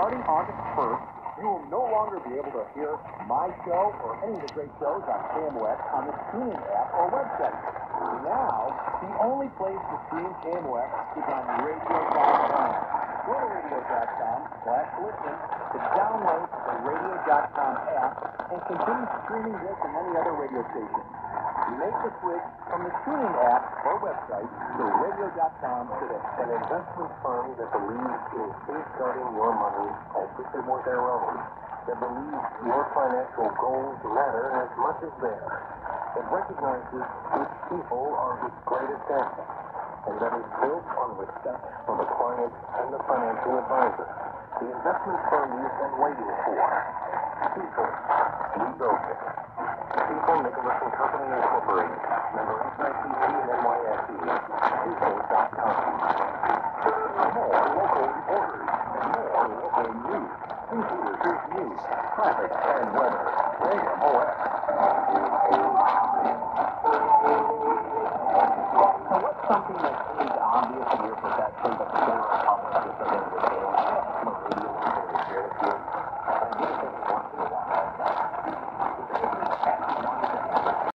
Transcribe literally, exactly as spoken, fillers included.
starting August first, you will no longer be able to hear my show or any of the great shows on K M O X on the tuning app or website. Now, the only place to stream K M O X is on radio dot com. Go to radio dot com slash listen to download the radio dot com app and continue streaming this and any other radio station. Make the switch from the tuning app or website to radio dot com today. An investment firm that believes in safeguarding your money as if it were their own, that believes your financial goals matter as much as theirs, that recognizes its people are its greatest asset, and that is built on respect for the client and the financial advisor. The investment firm you've been waiting for. People, we built it. People, Nicholas and Company Incorporated. Member X I P C and N Y S E. People dot com. More local reporters, more local news. Included here's news, traffic, and weather. K M O X. So what's something that seems obvious to your perception but the general public just doesn't understand?